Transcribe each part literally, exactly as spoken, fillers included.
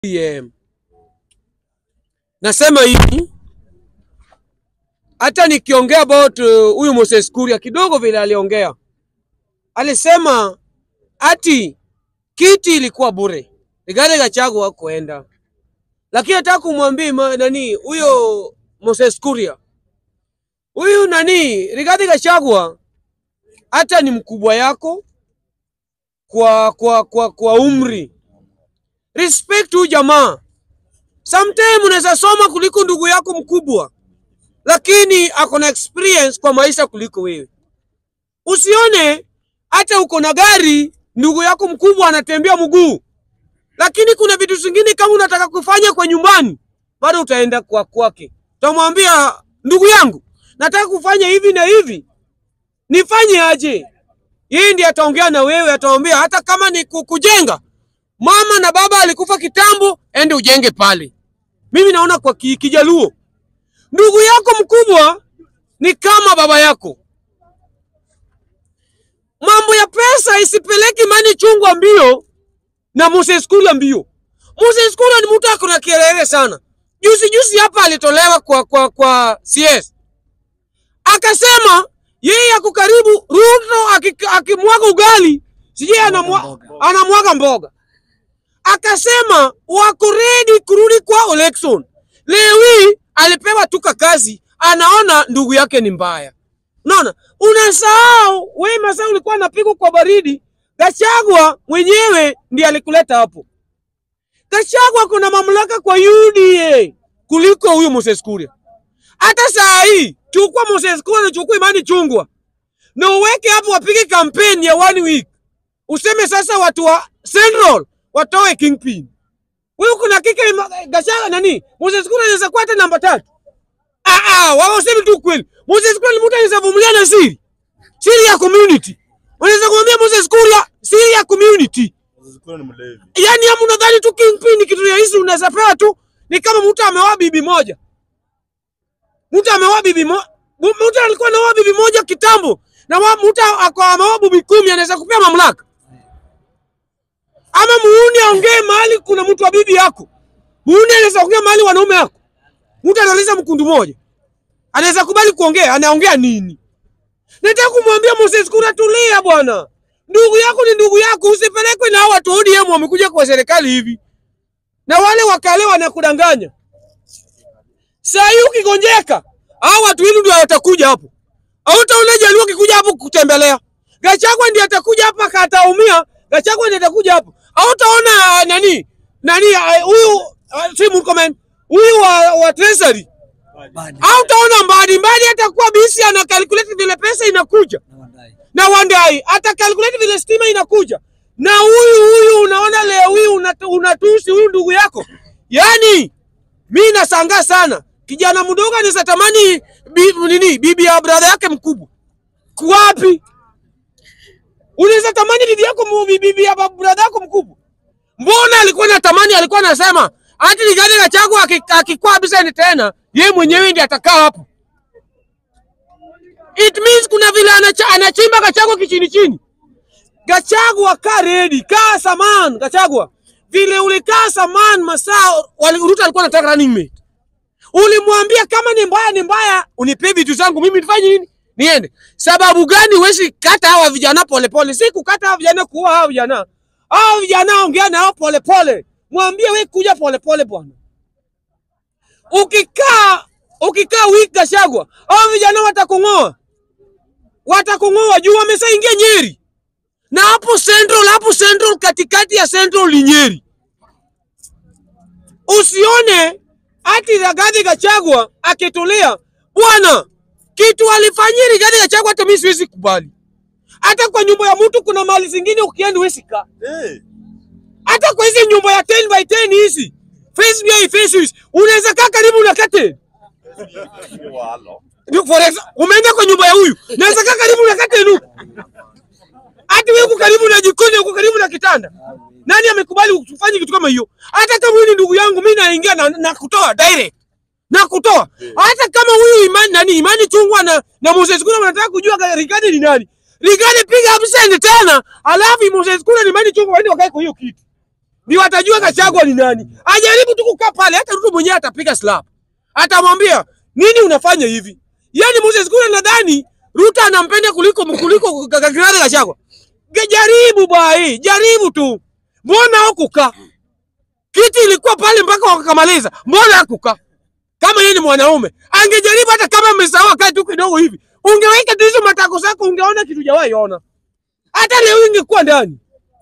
Yeah. Nasema hivi, hata nikiongea about huyu uh, Moses Kuria kidogo vile aliongea. Alisema ati kiti ilikuwa bure. Rigathi Gachagua kuenda. Lakini nataka kumwambia nani huyo Moses Kuria. Huyu nani Rigathi Gachagua hata ni mkubwa yako kwa kwa kwa kwa umri. Respect huyu jamaa. Sometimes unaweza soma kuliko ndugu yako mkubwa, lakini ako na experience kwa maisha kuliko wewe. Usione hata uko na gari, ndugu yako mkubwa anatembea mguu. Lakini kuna vitu vingine kama unataka kufanya kwa nyumbani, bado utaenda kwa kwake. Utamwambia ndugu yangu, nataka kufanya hivi na hivi. Nifanye aje? Yeye ndiye ataongea na wewe, ataambia hata kama ni kujenga. Mama na baba alikufa kitambo, ende ujenge pale. Mimi naona kwa Kijaluo, ndugu yako mkubwa ni kama baba yako. Mambo ya pesa isipeleki Mani Chungwa mbio na Moses Kuria mbio. Moses Kuria ni mtu akona kelele sana. Juzi juzi hapa alitolewa kwa kwa kwa C S. Akasema yeye ako karibu Ruto akimwaga ugali, sije anamwaga mboga. Akasema wako ready kurudi kwa election. Lewi alipewa tuka kazi, anaona ndugu yake ni mbaya. Unaona? Unasahau wewe masaa ulikuwa unapigwa kwa baridi. Gachagua mwenyewe ndiye alikuleta hapo. Gachagua kuna mamlaka kwa U D A kuliko huyo Moses Kuria. Hata saa hii chukua Moses Kuria na chukua Mani Chungwa, na uweke hapo wapige campaign ya one week. Useme sasa watu wa Central watoe kingpin. Wewe kuna kike Gachagua nani? Moses Kuria anaweza kuwa hata namba tatu. Ah ah, wao useme tu kweli. Moses Kuria ni mtu anaweza vumilia na siri. Siri ya community. Unaweza kumwambia Moses Kuria siri ya community. Moses Kuria ni mlevi. Yaani hapo unadhani tu kingpin kitu ya hizi unaweza pewa tu ni kama mtu ameoa bibi moja. Mtu ameoa bibi moja. Mtu alikuwa anaoa bibi moja kitambo. Na mtu ameoa bibi kumi anaweza kupea mamlaka. Ama muuni aongee mahali kuna mtu wa bibi yako. Muuni anaweza kuongea mahali wanaume yako. Mtu analiza mkundu moja. Anaweza kubali kuongea, anaongea nini? Nataka kumwambia Moses Kuria tulia bwana. Ndugu yako ni ndugu yako, usipelekwe na watu O D M wamekuja kwa serikali hivi. Na wale wakale wanakudanganya. Saa hii ukigonjeka, hao watu hili ndio watakuja hapo. Hautaona Jaluo kikuja hapo kutembelea. Gachagua ndiye atakuja hapa kataumia, Gachagua ndiye atakuja hapo. Hautaona nani? Nani huyu uh, si Murkomen, huyu wa, wa Treasury. Hautaona Mbadi, Mbadi atakuwa busy ana calculate vile pesa inakuja. Na Wandai ata calculate vile stima inakuja. Na huyu huyu unaona leo huyu unatusi huyu ndugu yako. Yaani mimi nashangaa sana. Kijana mdogo anaweza tamani bi, nini bibi ya brother yake mkubwa. Wapi? Unaweza tamani bibi yako bibi ya brother yako mkubwa. Mbona alikuwa anatamani, alikuwa anasema hata Rigathi Gachagua akikuwa bisani tena, yeye mwenyewe ndiye atakaa hapo. It means kuna vile anachimba Gachagua kichini chini. Gachagua kaa ready, kaa saman Gachagua. Vile ulikaa saman masaa Ruto alikuwa anataka running mate. Ulimwambia kama ni mbaya ni mbaya, unipe vitu zangu mimi nifanye nini? Niende. Sababu gani wewe kata hawa vijana pole pole? Si kukata hawa vijana kuua hawa vijana. Hawa vijana ongea nao pole pole. Mwambie wewe kuja pole pole bwana. Ukikaa ukikaa wiki Gachagua, hawa vijana watakungoa. Watakungoa juu wameshaingia Nyeri. Na hapo Central, hapo Central katikati ya Central ni Nyeri. Usione ati Rigathi Gachagua akitulia, bwana kitu alifanyia Rigathi Gachagua hata mimi siwezi kubali. Hata kwa nyumba ya mtu kuna mali zingine ukienda wewe kaa. Eh. Hata kwa hizi nyumba ya ten by ten hizi. Face me face unaweza kaa karibu na kate. For example, umeenda kwa nyumba ya huyu, unaweza kaa karibu na kate nuku. Hata wewe uko karibu na jikoni, uko karibu na kitanda. Nani amekubali kufanya kitu kama hiyo? Hata kama huyu ni ndugu yangu mimi naingia na, na kutoa direct. Na kutoa. Hata kama huyu Imani nani Imani Chungwa na na Moses Kuria wanataka kujua Rigathi ni nani. Rigathi piga absent tena, alafu Moses Kuria ni Imani Chungwa waende wakae kwa hiyo kitu. Ndio watajua Gachagua ni nani. Ajaribu tu kukaa pale, hata Ruto mwenyewe atapiga slap. Atamwambia, "Nini unafanya hivi?" Yaani Moses Kuria nadhani Ruto anampenda kuliko kuliko Gachagua. Jaribu bwana, jaribu tu. Mbona hukukaa? Kiti ilikuwa pale mpaka wakakamaliza. Mbona hakukaa? Kama yeye ni mwanaume, angejaribu hata kama mmesawa kati tu kidogo hivi. Ungeweka hizo matako zako, ungeona kitu jawahi ona. Hata leo ingekuwa ndani.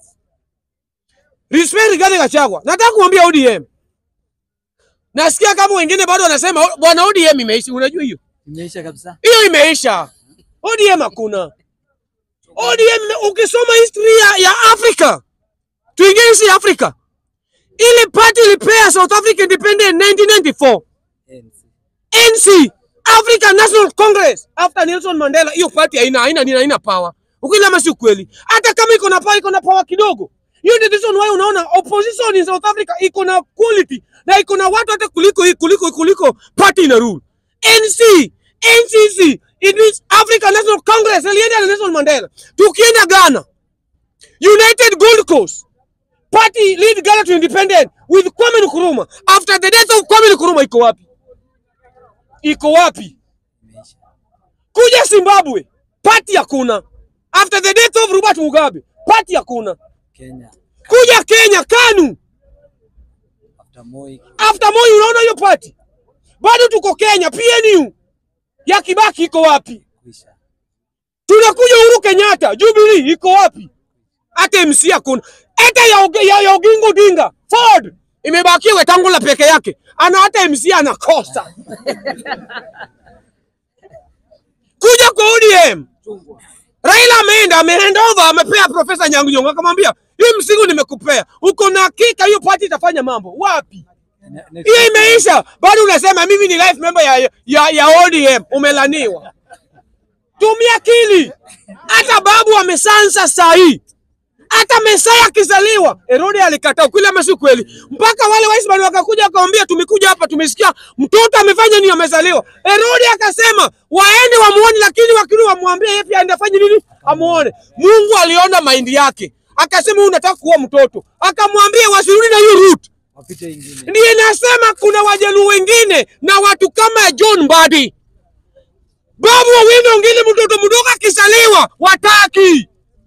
Respect Rigathi Gachagua. Nataka kumwambia O D M. Nasikia kama wengine bado wanasema bwana O D M imeisha. Unajua hiyo? Imeisha kabisa. Hiyo imeisha. O D M hakuna. O D M ukisoma history ya, ya Afrika. Tuingie si Afrika. Ile party ilipea South Africa independent nineteen ninety-four. N C. N C. African National Congress. After Nelson Mandela, hiyo party haina haina haina power. Ukilama si kweli. Hata kama iko na power, iko na power kidogo. Hiyo ndio reason why unaona opposition in South Africa iko na quality na iko na watu hata kuliko kuliko kuliko party ina rule. N C, N C C, it means African National Congress, ilienda na Nelson Mandela. Tukienda Ghana, United Gold Coast, party lead Ghana to independent with Kwame Nkrumah. After the death of Kwame Nkrumah, iko wapi? Iko wapi? Kuja Zimbabwe, party hakuna. After the death of Robert Mugabe, party hakuna. Kenya. Kuja Kenya, KANU. After Moi. After Moi unaona hiyo party. Bado tuko Kenya, P N U. Ya Kibaki iko wapi? Kwisha. Tunakuja Uhuru Kenyatta, Jubilee iko wapi? Hata M C hakuna. Hata ya, ya, ya Oginga Odinga, Ford imebaki Wetangula peke yake. Ana hata M C anakosa. Kuja kwa O D M. Raila ameenda, ameenda over, amepea Profesa Nyangu Nyong'o akamwambia, "Hii msigo nimekupea. Uko na hakika hiyo party itafanya mambo?" Wapi? Hiyo imeisha. Bado unasema mimi ni life member ya ya, ya O D M. Umelaniwa. Tumia akili. Hata babu amesansa saa hii. Hata Mesaya akizaliwa, Herode alikataa kweli ama si kweli. Mpaka wale Waisraeli wakakuja akamwambia, "Tumekuja hapa tumesikia mtoto amefanya nini amezaliwa." Herode akasema, "Waende wamuone, lakini wakini wamwambie yeye pia andafanye nini? Amuone." Mungu aliona maindi yake. Akasema, "Unataka kuwa mtoto." Akamwambia wasirudi na hiyo route. Wapite ingine. Ndiye nasema kuna Wajaluo wengine na watu kama John Mbadi. Babu wawili ngili mtoto mdogo akizaliwa wataki.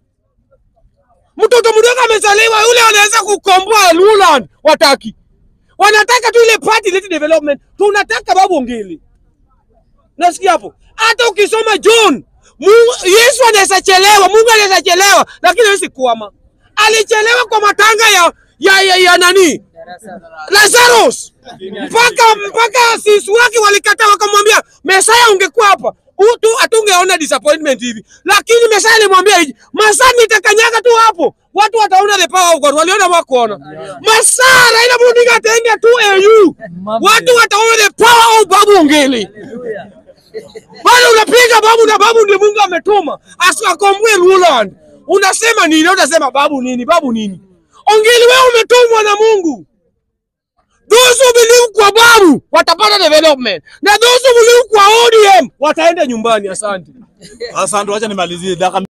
Mtoto mdogo amezaliwa yule anaweza kukomboa Luland wataki. Wanataka tu ile party led development. Tunataka babu ngili. Nasikia hapo. Hata ukisoma John, Mungu, Yesu anaweza chelewa, Mungu anaweza chelewa, lakini hawezi kuama. Alichelewa kwa matanga ya ya ya, ya nani? Lazarus. Mpaka mpaka sisi wake walikataa wakamwambia, "Mesaya ungekuwa hapa, utu atungeona disappointment hivi." Lakini Mesaya alimwambia hivi, "Masaa nitakanyaga tu hapo, watu wataona the power of God." Waliona wakuona. Masaa Raila Odinga ataenda tu A U. Watu wataona the power of Babu Ngili. Bado unapiga babu na babu ndiye Mungu ametuma. Asikakomboe Luland. Unasema nini? Unasema babu nini? Babu nini? Ongeli wewe umetumwa na Mungu. Those who believe kwa babu watapata development. Na those who believe kwa O D M wataenda nyumbani. Asante. Asante, wacha nimalizie.